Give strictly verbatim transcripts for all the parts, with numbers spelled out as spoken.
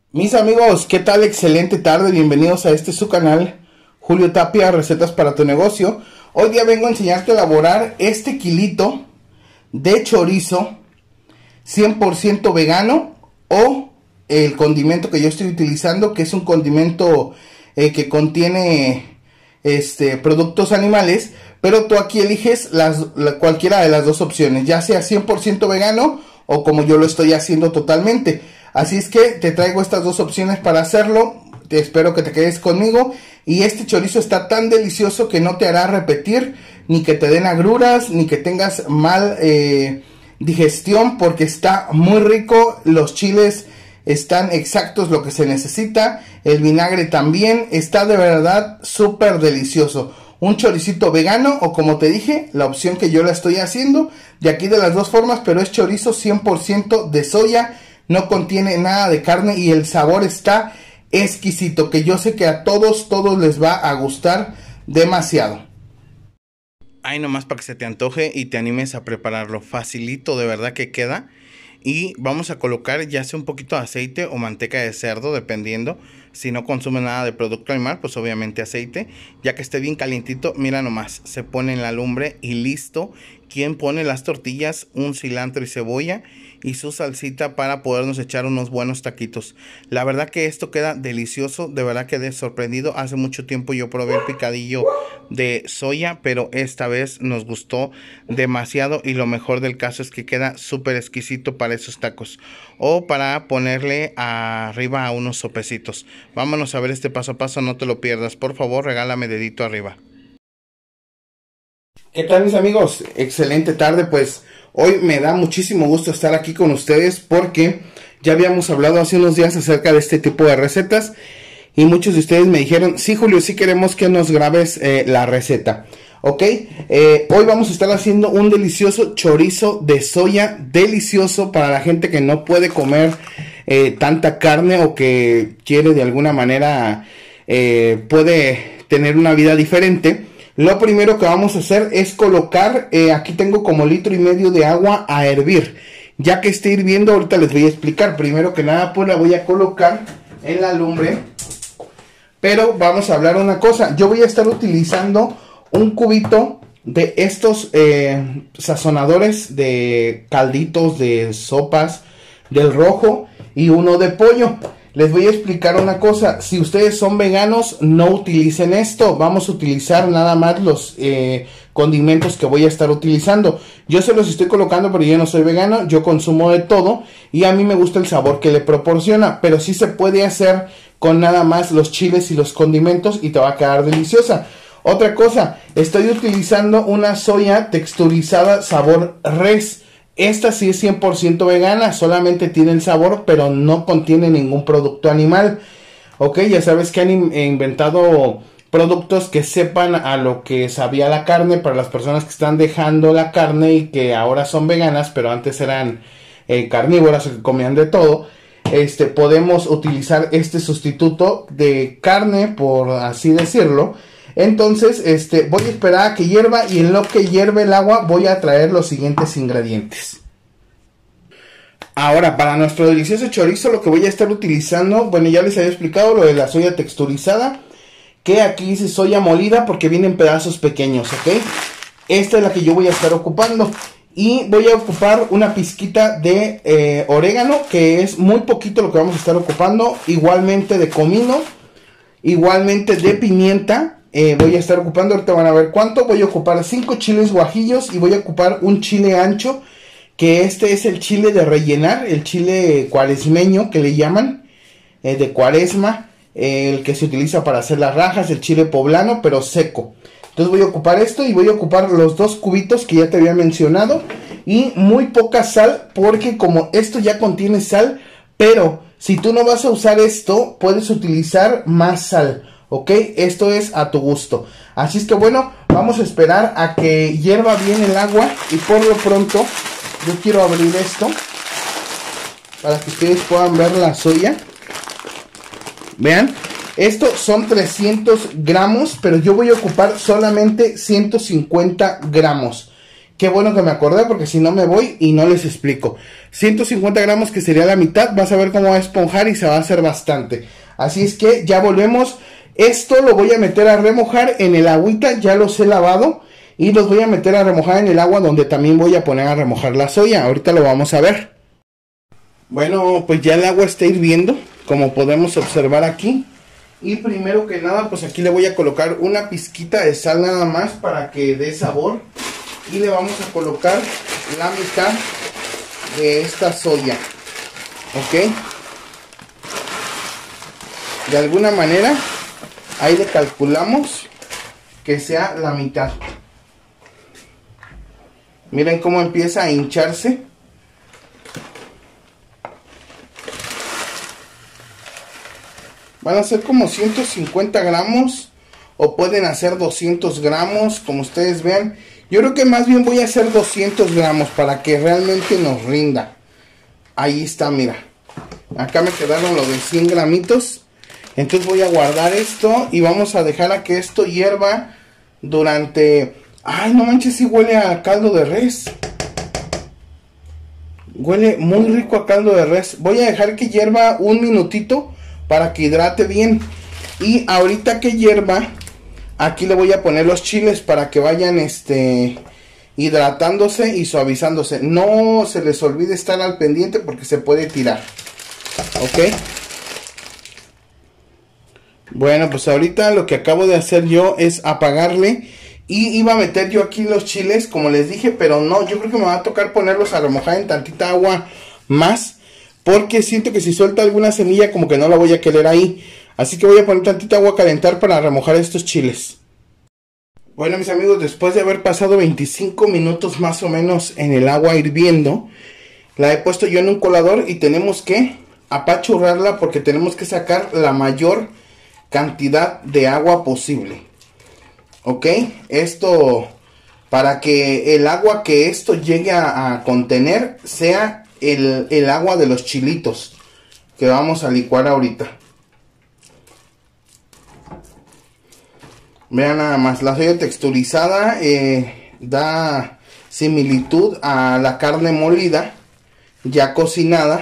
Mis amigos, ¿qué tal? Excelente tarde, bienvenidos a este su canal, Julio Tapia, recetas para tu negocio. Hoy día vengo a enseñarte a elaborar este kilito de chorizo cien por ciento vegano o el condimento que yo estoy utilizando, que es un condimento eh, que contiene este, productos animales, pero tú aquí eliges las, la, cualquiera de las dos opciones, ya sea cien por ciento vegano o como yo lo estoy haciendo totalmente. Así es que te traigo estas dos opciones para hacerlo. Te espero que te quedes conmigo. Y este chorizo está tan delicioso que no te hará repetir, ni que te den agruras, ni que tengas mal eh, digestión, porque está muy rico. Los chiles están exactos lo que se necesita. El vinagre también está de verdad súper delicioso. Un choricito vegano o, como te dije, la opción que yo la estoy haciendo. De aquí de las dos formas, pero es chorizo cien por ciento de soya. No contiene nada de carne y el sabor está exquisito, que yo sé que a todos, todos les va a gustar demasiado. Ahí nomás para que se te antoje y te animes a prepararlo. Facilito, de verdad que queda. Y vamos a colocar ya sea un poquito de aceite o manteca de cerdo, dependiendo. Si no consume nada de producto animal, pues obviamente aceite. Ya que esté bien calientito, mira nomás, se pone en la lumbre y listo. Quien pone las tortillas, un cilantro y cebolla y su salsita para podernos echar unos buenos taquitos. La verdad que esto queda delicioso, de verdad quedé sorprendido. Hace mucho tiempo yo probé el picadillo de soya, pero esta vez nos gustó demasiado y lo mejor del caso es que queda súper exquisito para esos tacos o para ponerle arriba a unos sopecitos. Vámonos a ver este paso a paso, no te lo pierdas, por favor regálame dedito arriba. ¿Qué tal, mis amigos? Excelente tarde. Pues hoy me da muchísimo gusto estar aquí con ustedes porque ya habíamos hablado hace unos días acerca de este tipo de recetas y muchos de ustedes me dijeron: sí, Julio, sí queremos que nos grabes eh, la receta. Ok, eh, hoy vamos a estar haciendo un delicioso chorizo de soya, delicioso para la gente que no puede comer eh, tanta carne o que quiere de alguna manera eh, puede tener una vida diferente. Lo primero que vamos a hacer es colocar, eh, aquí tengo como litro y medio de agua a hervir. Ya que esté hirviendo, ahorita les voy a explicar. Primero que nada, pues la voy a colocar en la lumbre. Pero vamos a hablar una cosa. Yo voy a estar utilizando un cubito de estos eh, sazonadores de calditos, de sopas, del rojo, y uno de pollo. Les voy a explicar una cosa: si ustedes son veganos, no utilicen esto. Vamos a utilizar nada más los eh, condimentos que voy a estar utilizando. Yo se los estoy colocando, pero yo no soy vegano, yo consumo de todo y a mí me gusta el sabor que le proporciona. Pero sí se puede hacer con nada más los chiles y los condimentos y te va a quedar deliciosa. Otra cosa, estoy utilizando una soya texturizada sabor res. Esta sí es cien por ciento vegana, solamente tiene el sabor, pero no contiene ningún producto animal. Ok, ya sabes que han in inventado productos que sepan a lo que sabía la carne para las personas que están dejando la carne y que ahora son veganas, pero antes eran eh, carnívoras o que comían de todo. Este, podemos utilizar este sustituto de carne, por así decirlo. Entonces, este, voy a esperar a que hierva y en lo que hierve el agua voy a traer los siguientes ingredientes. Ahora, para nuestro delicioso chorizo, lo que voy a estar utilizando, bueno, ya les había explicado lo de la soya texturizada, que aquí dice soya molida porque viene en pedazos pequeños, ¿ok? Esta es la que yo voy a estar ocupando. Y voy a ocupar una pizquita de eh, orégano, que es muy poquito lo que vamos a estar ocupando. Igualmente de comino, igualmente de pimienta. Eh, voy a estar ocupando, ahorita van a ver cuánto. Voy a ocupar cinco chiles guajillos y voy a ocupar un chile ancho, que este es el chile de rellenar, el chile cuaresmeño que le llaman, eh, de cuaresma, eh, el que se utiliza para hacer las rajas, el chile poblano, pero seco. Entonces voy a ocupar esto y voy a ocupar los dos cubitos que ya te había mencionado y muy poca sal, porque como esto ya contiene sal, pero si tú no vas a usar esto, puedes utilizar más sal. Ok, esto es a tu gusto. Así es que bueno, vamos a esperar a que hierva bien el agua. Y por lo pronto, yo quiero abrir esto para que ustedes puedan ver la soya. Vean, esto son trescientos gramos, pero yo voy a ocupar solamente ciento cincuenta gramos. Qué bueno que me acordé, porque si no me voy y no les explico. ciento cincuenta gramos, que sería la mitad. Vas a ver cómo va a esponjar y se va a hacer bastante. Así es que ya volvemos. Esto lo voy a meter a remojar en el agüita. Ya los he lavado y los voy a meter a remojar en el agua, donde también voy a poner a remojar la soya. Ahorita lo vamos a ver. Bueno, pues ya el agua está hirviendo, como podemos observar aquí. Y primero que nada, pues aquí le voy a colocar una pizquita de sal nada más para que dé sabor. Y le vamos a colocar la mitad de esta soya. Ok. De alguna manera, ahí le calculamos que sea la mitad. Miren cómo empieza a hincharse. Van a ser como ciento cincuenta gramos, o pueden hacer doscientos gramos, como ustedes vean. Yo creo que más bien voy a hacer doscientos gramos para que realmente nos rinda. Ahí está, mira. Acá me quedaron los de cien gramitos. Entonces voy a guardar esto y vamos a dejar a que esto hierva durante... Ay, no manches, sí huele a caldo de res. Huele muy rico a caldo de res. Voy a dejar que hierva un minutito para que hidrate bien. Y ahorita que hierva, aquí le voy a poner los chiles para que vayan este hidratándose y suavizándose. No se les olvide estar al pendiente porque se puede tirar. Ok. Bueno, pues ahorita lo que acabo de hacer yo es apagarle. Y iba a meter yo aquí los chiles, como les dije, pero no, yo creo que me va a tocar ponerlos a remojar en tantita agua más, porque siento que si suelta alguna semilla como que no la voy a querer ahí. Así que voy a poner tantita agua a calentar para remojar estos chiles. Bueno, mis amigos, después de haber pasado veinticinco minutos más o menos en el agua hirviendo, la he puesto yo en un colador y tenemos que apachurrarla porque tenemos que sacar la mayor cantidad de agua posible. Ok, esto para que el agua que esto llegue a, a contener sea el, el agua de los chilitos que vamos a licuar ahorita. Vean nada más, la soya texturizada eh, da similitud a la carne molida ya cocinada,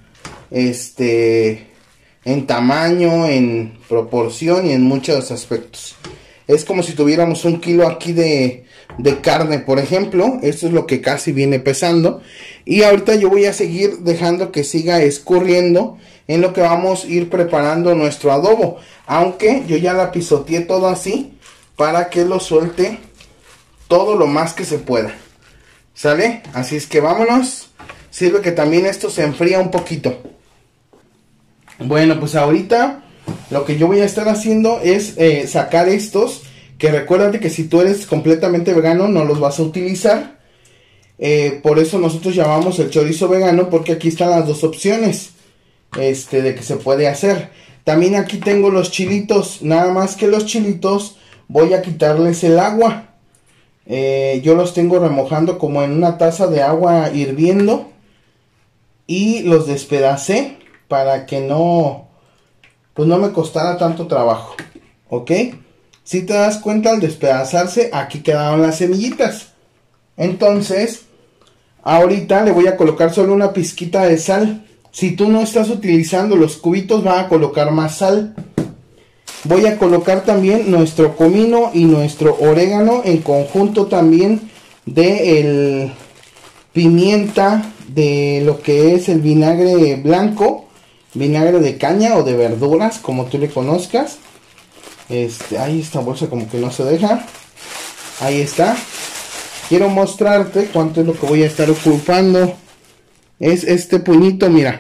este, en tamaño, en proporción y en muchos aspectos. Es como si tuviéramos un kilo aquí de, de carne, por ejemplo. Esto es lo que casi viene pesando. Y ahorita yo voy a seguir dejando que siga escurriendo en lo que vamos a ir preparando nuestro adobo. Aunque yo ya la pisoteé todo así para que lo suelte todo lo más que se pueda. ¿Sale? Así es que vámonos. Sirve que también esto se enfría un poquito. Bueno, pues ahorita lo que yo voy a estar haciendo es eh, sacar estos, que recuérdate que si tú eres completamente vegano no los vas a utilizar. Eh, por eso nosotros llamamos el chorizo vegano, porque aquí están las dos opciones este, de que se puede hacer. También aquí tengo los chilitos, nada más que los chilitos voy a quitarles el agua. Eh, yo los tengo remojando como en una taza de agua hirviendo y los despedacé para que no... pues no me costara tanto trabajo, ¿ok? Si te das cuenta, al despedazarse, aquí quedaron las semillitas. Entonces, ahorita le voy a colocar solo una pizquita de sal. Si tú no estás utilizando los cubitos, van a colocar más sal. Voy a colocar también nuestro comino y nuestro orégano en conjunto también de el pimienta, de lo que es el vinagre blanco. Vinagre de caña o de verduras, como tú le conozcas. Este, ahí esta bolsa como que no se deja. Ahí está. Quiero mostrarte cuánto es lo que voy a estar ocupando. Es este puñito, mira,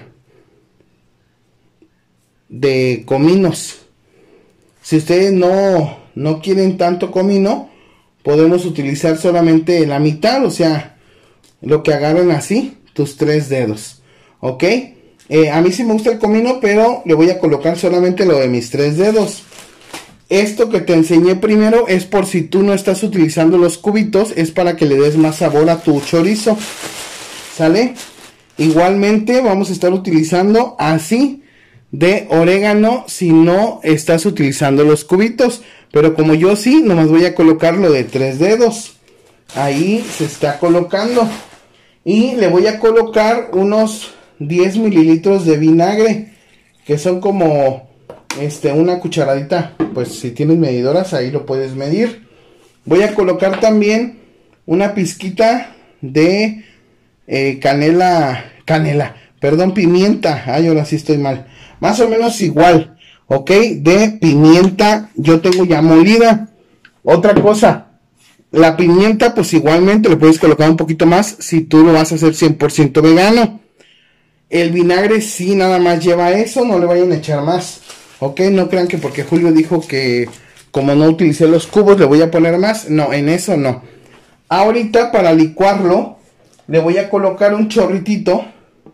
de cominos. Si ustedes no, no quieren tanto comino, podemos utilizar solamente la mitad, o sea, lo que agarren así, tus tres dedos. ¿Ok? Eh, a mí sí me gusta el comino, pero le voy a colocar solamente lo de mis tres dedos. Esto que te enseñé primero es por si tú no estás utilizando los cubitos, es para que le des más sabor a tu chorizo. ¿Sale? Igualmente vamos a estar utilizando así de orégano si no estás utilizando los cubitos. Pero como yo sí, nomás voy a colocar lo de tres dedos. ahí se está colocando. Y le voy a colocar unos diez mililitros de vinagre, que son como este, una cucharadita. Pues si tienes medidoras ahí lo puedes medir. Voy a colocar también una pizquita de eh, canela, canela, perdón, pimienta. Ay, ahora sí estoy mal. Más o menos igual, ok, de pimienta yo tengo ya molida. Otra cosa, la pimienta pues igualmente le puedes colocar un poquito más si tú lo vas a hacer cien por ciento vegano. El vinagre sí nada más lleva eso, no le vayan a echar más, ok, no crean que porque Julio dijo que como no utilicé los cubos le voy a poner más, no, en eso no. Ahorita para licuarlo le voy a colocar un chorritito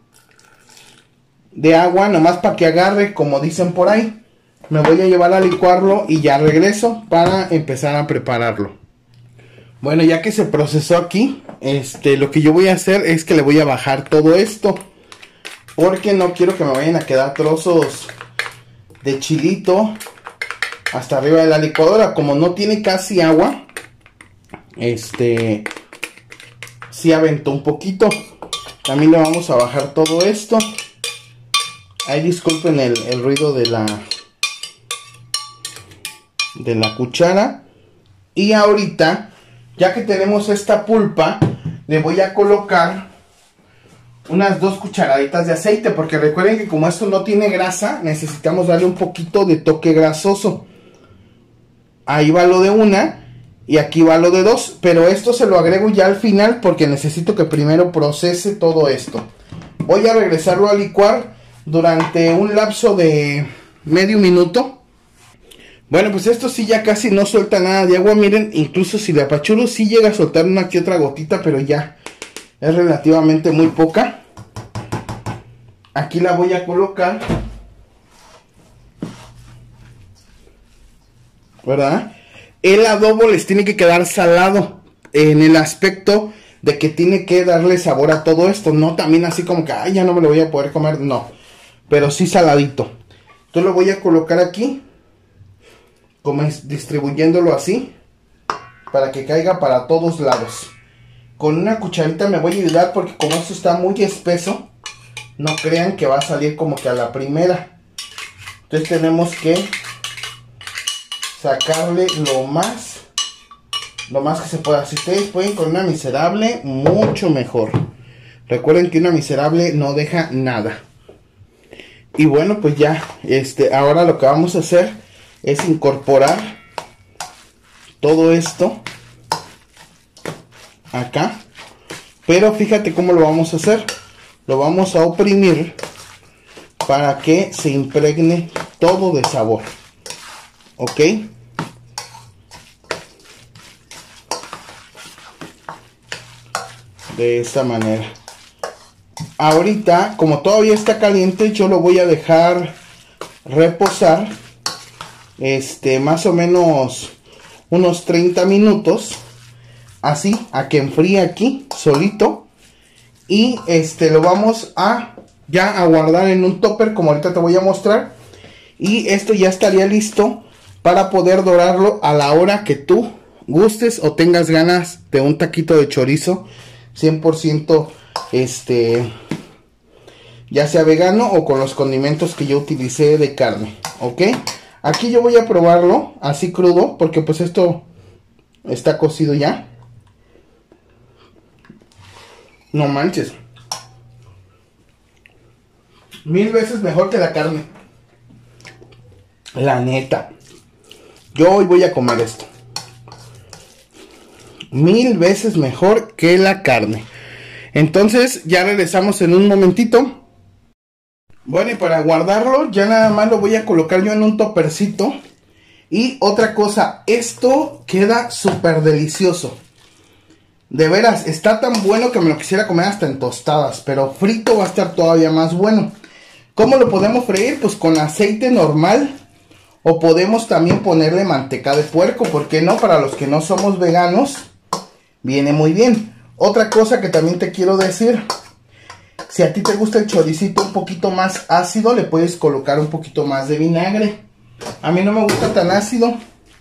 de agua, nomás para que agarre, como dicen por ahí. Me voy a llevar a licuarlo y ya regreso para empezar a prepararlo. Bueno, ya que se procesó aquí, este, lo que yo voy a hacer es que le voy a bajar todo esto, porque no quiero que me vayan a quedar trozos de chilito hasta arriba de la licuadora. Como no tiene casi agua, este, sí aventó un poquito. También le vamos a bajar todo esto. Ahí disculpen el, el ruido de la de la cuchara. Y ahorita, ya que tenemos esta pulpa, le voy a colocar unas dos cucharaditas de aceite, porque recuerden que como esto no tiene grasa, necesitamos darle un poquito de toque grasoso. Ahí va lo de una y aquí va lo de dos, pero esto se lo agrego ya al final porque necesito que primero procese todo esto. Voy a regresarlo a licuar durante un lapso de medio minuto. Bueno, pues esto sí ya casi no suelta nada de agua. Miren, incluso si le apachurro sí llega a soltar una que otra gotita, pero ya es relativamente muy poca. Aquí la voy a colocar, ¿verdad? El adobo les tiene que quedar salado en el aspecto de que tiene que darle sabor a todo esto. No también así como que, ay, ya no me lo voy a poder comer, no, pero sí saladito. Entonces lo voy a colocar aquí, como es, distribuyéndolo así, para que caiga para todos lados. Con una cucharita me voy a ayudar porque como esto está muy espeso, no crean que va a salir como que a la primera. Entonces tenemos que sacarle lo más, lo más que se pueda. Si ustedes pueden con una miserable, mucho mejor. Recuerden que una miserable no deja nada. Y bueno, pues ya, este, ahora lo que vamos a hacer es incorporar todo esto acá. Pero fíjate cómo lo vamos a hacer. Lo vamos a oprimir para que se impregne todo de sabor. ¿Ok? De esta manera. Ahorita, como todavía está caliente, yo lo voy a dejar reposar. Este, más o menos unos treinta minutos. Así, a que enfríe aquí, solito. Y este, lo vamos a ya a guardar en un topper, como ahorita te voy a mostrar. Y esto ya estaría listo para poder dorarlo a la hora que tú gustes o tengas ganas de un taquito de chorizo cien por ciento este, ya sea vegano o con los condimentos que yo utilicé de carne, ¿ok? Aquí yo voy a probarlo así crudo porque pues esto está cocido ya. No manches, mil veces mejor que la carne, la neta. Yo hoy voy a comer esto mil veces mejor que la carne. Entonces ya regresamos en un momentito. Bueno, y para guardarlo ya nada más lo voy a colocar yo en un topercito. Y otra cosa, esto queda súper delicioso. De veras, está tan bueno que me lo quisiera comer hasta en tostadas, pero frito va a estar todavía más bueno. ¿Cómo lo podemos freír? Pues con aceite normal, o podemos también ponerle manteca de puerco, ¿por qué no? Para los que no somos veganos, viene muy bien. Otra cosa que también te quiero decir, si a ti te gusta el choricito un poquito más ácido, le puedes colocar un poquito más de vinagre. A mí no me gusta tan ácido,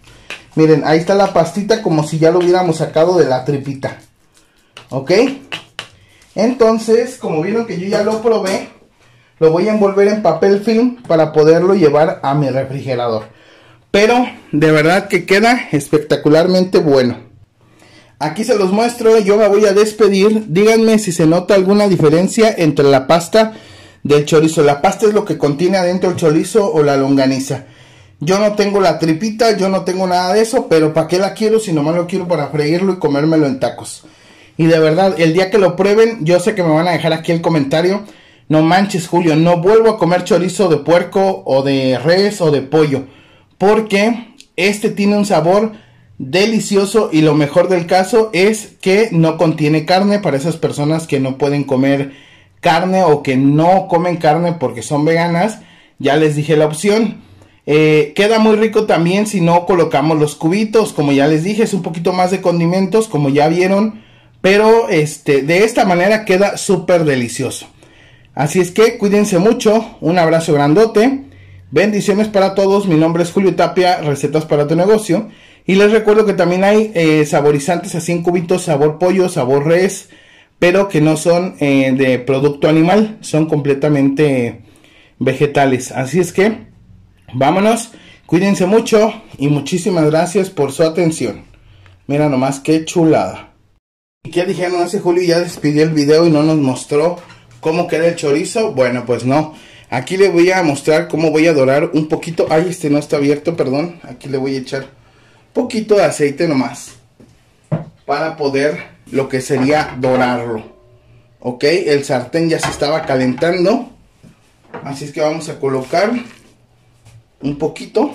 Miren, ahí está la pastita como si ya lo hubiéramos sacado de la tripita. ¿Ok? Entonces, como vieron que yo ya lo probé, lo voy a envolver en papel film para poderlo llevar a mi refrigerador. Pero de verdad que queda espectacularmente bueno. Aquí se los muestro, yo me voy a despedir. Díganme si se nota alguna diferencia entre la pasta del chorizo. La pasta es lo que contiene adentro el chorizo o la longaniza. Yo no tengo la tripita, yo no tengo nada de eso, pero ¿para qué la quiero si nomás lo quiero para freírlo y comérmelo en tacos? Y de verdad, el día que lo prueben, yo sé que me van a dejar aquí el comentario. No manches, Julio, no vuelvo a comer chorizo de puerco o de res o de pollo, porque este tiene un sabor delicioso y lo mejor del caso es que no contiene carne para esas personas que no pueden comer carne o que no comen carne porque son veganas. Ya les dije la opción. Eh, queda muy rico también si no colocamos los cubitos, como ya les dije, es un poquito más de condimentos, como ya vieron, pero este, de esta manera queda súper delicioso. Así es que cuídense mucho, un abrazo grandote, bendiciones para todos. Mi nombre es Julio Tapia, recetas para tu negocio, y les recuerdo que también hay eh, saborizantes así en cubitos, sabor pollo, sabor res, pero que no son eh, de producto animal, son completamente vegetales. Así es que vámonos, cuídense mucho y muchísimas gracias por su atención. Mira nomás qué chulada. ¿Y qué dijeron? Ese Julio ya despidió el video y no nos mostró cómo queda el chorizo. Bueno, pues no. Aquí le voy a mostrar cómo voy a dorar un poquito. Ay, este no está abierto, perdón. Aquí le voy a echar un poquito de aceite nomás, para poder lo que sería dorarlo. Ok, el sartén ya se estaba calentando. Así es que vamos a colocar un poquito.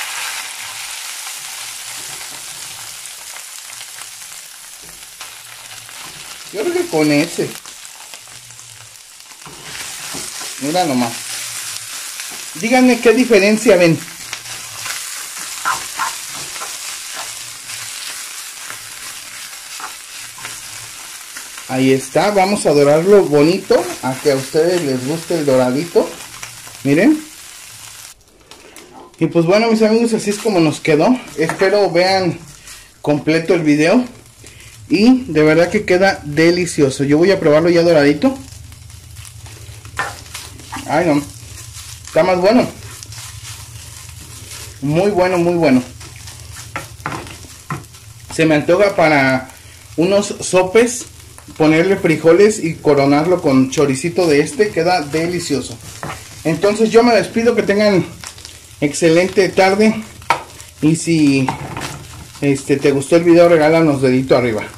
Yo creo que con ese. Mira nomás. Díganme qué diferencia ven. Ahí está, vamos a dorarlo bonito, a que a ustedes les guste el doradito. Miren. Y pues bueno, mis amigos, así es como nos quedó. Espero vean completo el video. Y de verdad que queda delicioso. Yo voy a probarlo ya doradito. Ay, no. Está más bueno. Muy bueno, muy bueno. Se me antoja para unos sopes ponerle frijoles y coronarlo con choricito de este. Queda delicioso. Entonces yo me despido. Que tengan excelente tarde. Y si este te gustó el video, regálanos dedito arriba.